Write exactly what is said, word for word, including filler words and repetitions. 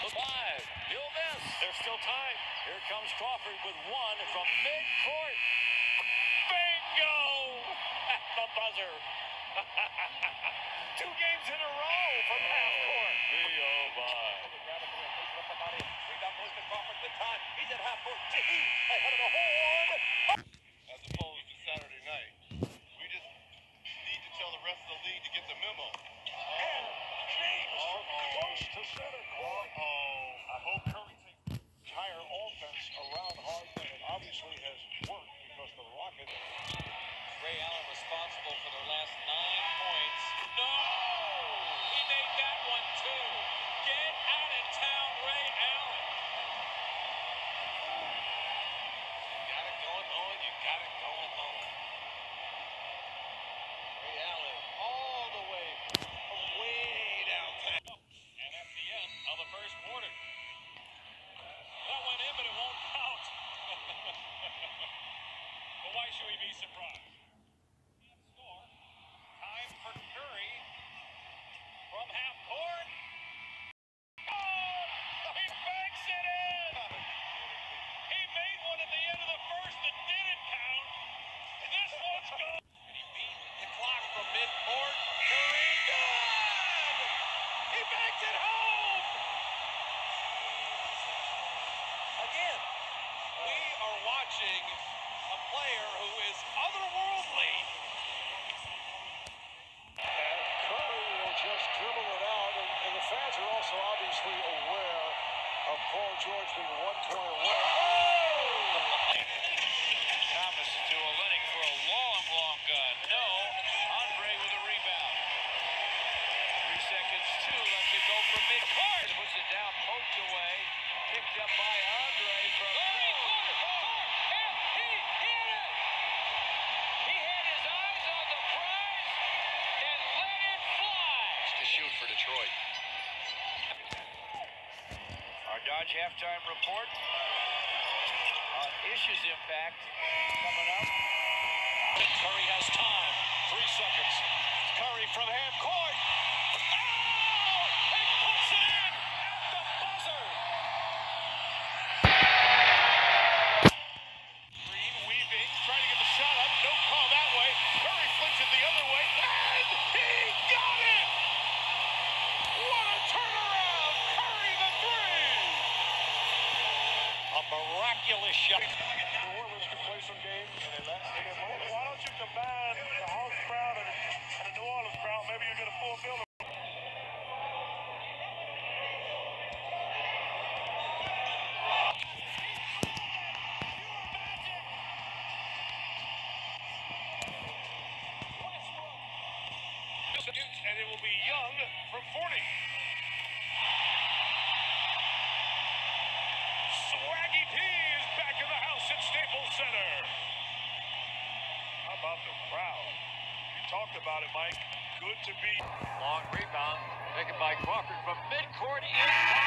Five. You'll miss. There's still time. Here comes Crawford with one from mid-court. Bingo! At the buzzer. Two games in a row from half court. Oh, my. Rebound goes to Crawford with time. He's at half court. Ahead of the horn. As opposed to Saturday night. We just need to tell the rest of the league to get the memo. And James from close to center court. Oh, I hope Curry takes the entire offense around Harden, and obviously has worked because the Rockets. Ray Allen responsible for their last nine points. No! He made that one too. Get out of town, Ray Allen. you got it going on. You got it going on. Ray Allen all the way from way downtown. And at the end of the first quarter. That went in, but it won't count. But why should we be surprised? Score. Time for Curry from half court. Oh! He banks it in! He made one at the end of the first that didn't count. And this one's good. And he beat the clock from mid-court. Curry, good! He banks it home! Again, we are watching a player who is otherworldly. And Curry will just dribble it out, and, and the fans are also obviously aware of Paul George being one point away. Oh! Thomas to Olynyk for a long, long gun. No. Andre with a rebound. Three seconds, two. Lets it go from mid-court. Puts it down, poked away. Picked up by Andre from three. Court, court. He hit it. He had his eyes on the prize and let it fly. Just to shoot for Detroit. Our Dodge halftime report on Ish's impact coming up. Curry has time. Three seconds. Curry from half court. Oh! He puts it in. The buzzer. Green weaving, trying to get the shot up. No call that way. Curry flings it the other way. And he got it. What a turnaround. Curry the three. A miraculous shot. New Orleans can play some games, and they let they get more. Why don't you combine the Hawks crowd and, and the New Orleans crowd? Maybe you get a full building. And it will be Young from forty. Swaggy P is back in the house at Staples Center. How about the crowd? You talked about it, Mike. Good to be. Long rebound taken by Crawford from midcourt. In